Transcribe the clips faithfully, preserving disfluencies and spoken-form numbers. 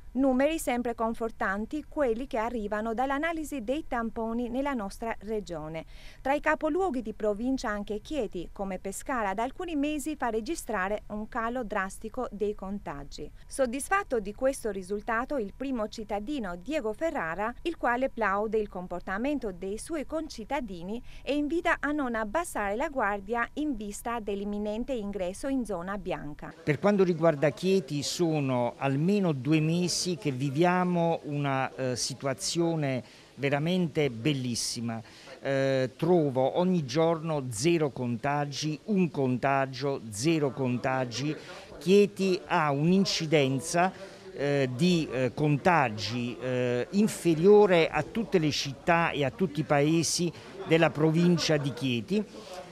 Numeri sempre confortanti quelli che arrivano dall'analisi dei tamponi nella nostra regione. Tra i capoluoghi di provincia anche Chieti, come Pescara, da alcuni mesi fa registrare un calo drastico dei contagi. Soddisfatto di questo risultato il primo cittadino Diego Ferrara, il quale plaude il comportamento dei suoi concittadini e invita a non abbassare la guardia in vista dell'imminente ingresso in zona bianca. Per quanto riguarda Chieti sono almeno due mesi che viviamo una eh, situazione veramente bellissima. Eh, trovo ogni giorno zero contagi, un contagio, zero contagi. Chieti ha un'incidenza eh, di eh, contagi eh, inferiore a tutte le città e a tutti i paesi della provincia di Chieti.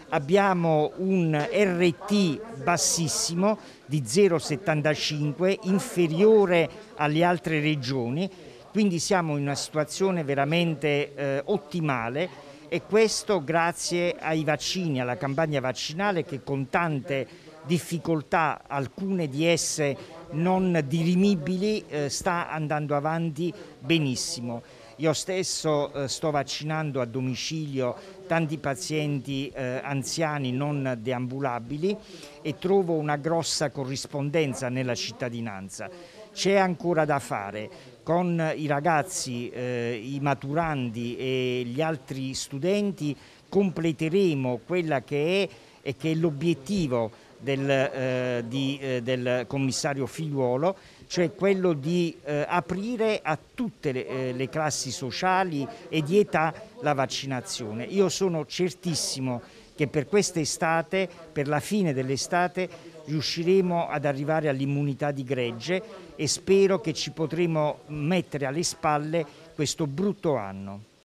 Abbiamo un R T bassissimo di zero virgola settantacinque, inferiore alle altre regioni, quindi siamo in una situazione veramente eh, ottimale, e questo grazie ai vaccini, alla campagna vaccinale che con tante difficoltà, alcune di esse non dirimibili, eh, sta andando avanti benissimo. Io stesso eh, sto vaccinando a domicilio tanti pazienti eh, anziani non deambulabili e trovo una grossa corrispondenza nella cittadinanza. C'è ancora da fare. Con i ragazzi, eh, i maturandi e gli altri studenti completeremo quella che è e che è l'obiettivo del, eh, di, eh, del commissario Figliuolo, cioè quello di eh, aprire a tutte le, eh, le classi sociali e di età la vaccinazione. Io sono certissimo che per quest'estate, per la fine dell'estate, riusciremo ad arrivare all'immunità di gregge e spero che ci potremo mettere alle spalle questo brutto anno.